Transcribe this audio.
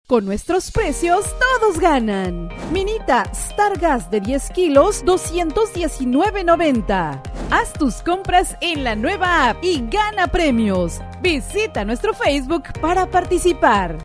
Con nuestros precios, todos ganan. Minita Stargas de 10 kilos, $219.90. Haz tus compras en la nueva app y gana premios. Visita nuestro Facebook para participar.